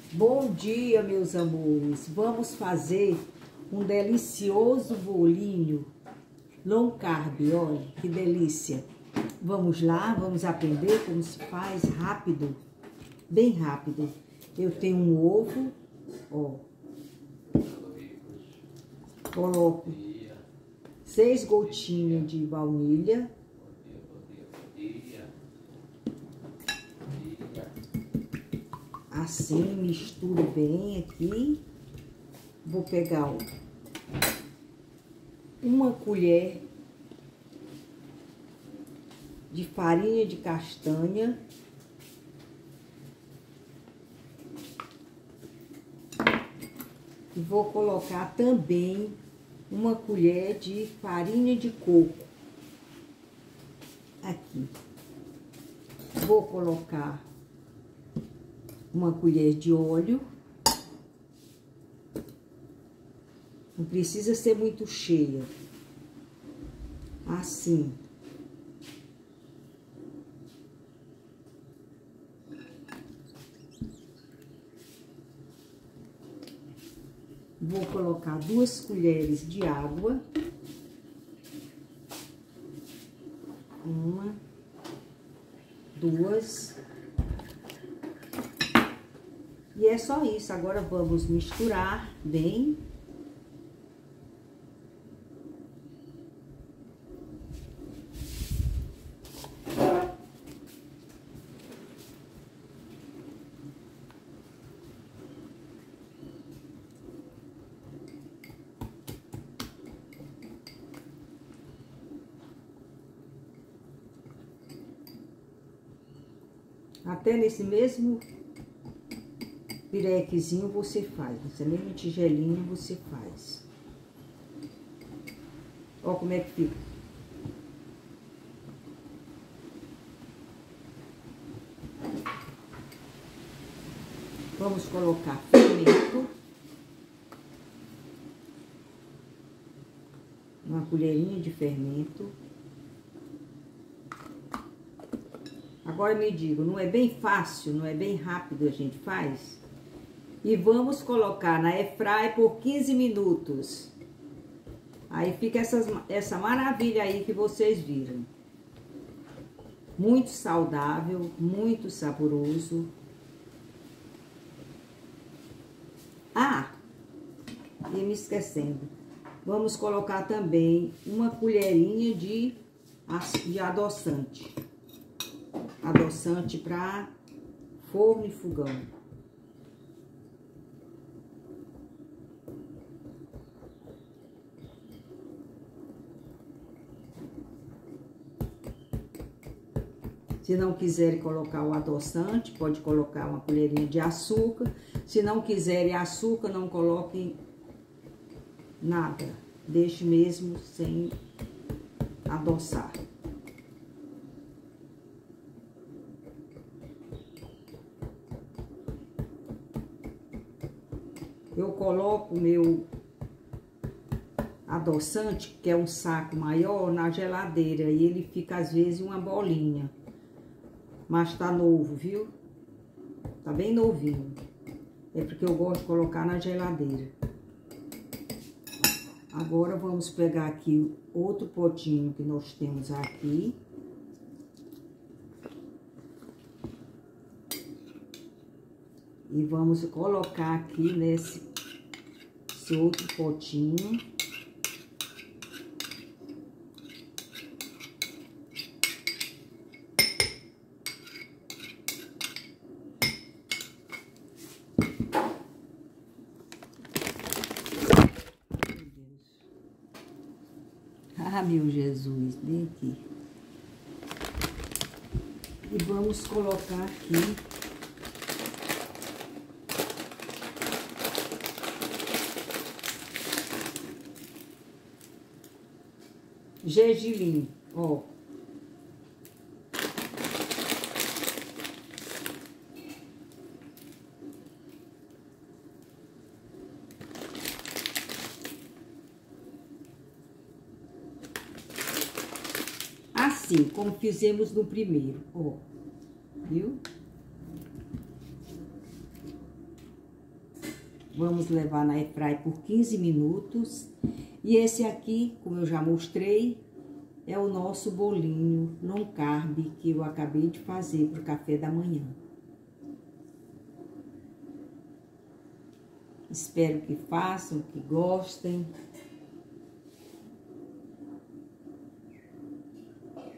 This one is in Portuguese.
Bom dia, meus amores. Vamos fazer um delicioso bolinho low carb. Olha que delícia. Vamos lá, vamos aprender como se faz rápido, bem rápido. Eu tenho um ovo, ó. Coloco 6 gotinhas de baunilha. Assim, misturo bem aqui. Vou pegar uma colher de farinha de castanha. E vou colocar também uma colher de farinha de coco. Aqui. Vou colocar uma colher de óleo. Não precisa ser muito cheia. Assim. Vou colocar 2 colheres de água. 1, 2. E é só isso. Agora vamos misturar bem. Até nesse mesmo pirequezinho você faz, nessa mesma tigelinha você faz. Ó como é que fica. Vamos colocar fermento. Uma colherinha de fermento. Agora me digo, não é bem fácil, não é bem rápido a gente faz? E vamos colocar na airfryer por 15 minutos. Aí fica essa maravilha aí que vocês viram. Muito saudável, muito saboroso. Ah, e me esquecendo. Vamos colocar também uma colherinha de adoçante. Adoçante para forno e fogão. Se não quiserem colocar o adoçante, pode colocar uma colherinha de açúcar. Se não quiserem açúcar, não coloquem nada. Deixe mesmo sem adoçar. Eu coloco o meu adoçante, que é um saco maior, na geladeira. E ele fica, às vezes, uma bolinha. Mas tá novo, viu? Tá bem novinho. É porque eu gosto de colocar na geladeira. Agora, vamos pegar aqui outro potinho que nós temos aqui. E vamos colocar aqui nesse outro potinho. Ah, meu Jesus, vem aqui. E vamos colocar aqui gergelim, ó. Assim, como fizemos no primeiro, ó. Viu? Vamos levar na airfryer por 15 minutos. E esse aqui, como eu já mostrei, é o nosso bolinho low carb que eu acabei de fazer para o café da manhã. Espero que façam, que gostem.